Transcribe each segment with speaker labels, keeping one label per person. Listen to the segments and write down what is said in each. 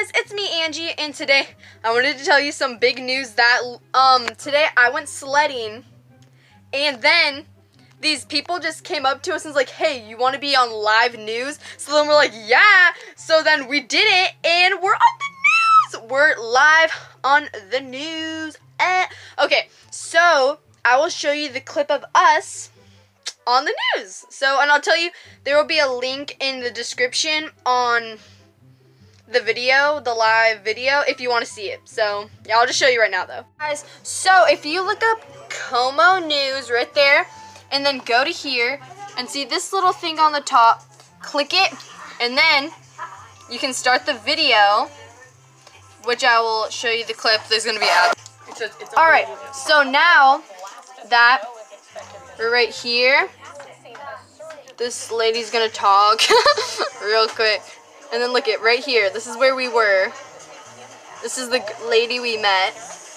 Speaker 1: guys, it's me, Angie, and today I wanted to tell you some big news that today I went sledding, and then these people just came up to us and was like, hey, you want to be on live news? So then we're like, yeah. So then we did it, and we're on the news. We're live on the news. Okay, so I will show you the clip of us on the news. So, and I'll tell you, there will be a link in the description on the video, the live video, if you want to see it. So, yeah, I'll just show you right now, though. Guys, so if you look up Como News right there, and then go to here, and see this little thing on the top, click it, and then you can start the video, which I will show you the clip. There's going to be ads. Alright, so now that we're right here, this lady's going to talk real quick. And then look at right here. This is where we were. This is the lady we met.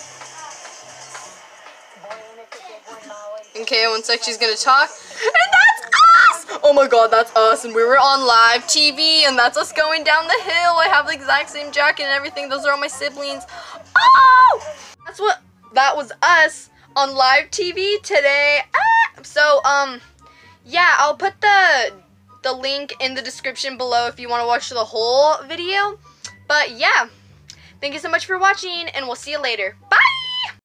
Speaker 1: Okay, one sec, she's gonna talk. And that's us! Oh my god, that's us. And we were on live TV, and that's us going down the hill. I have the exact same jacket and everything. Those are all my siblings. Oh! That was us on live TV today. So, yeah, I'll put the link in the description below if you want to watch the whole video. But yeah, thank you so much for watching, and we'll see you later. Bye!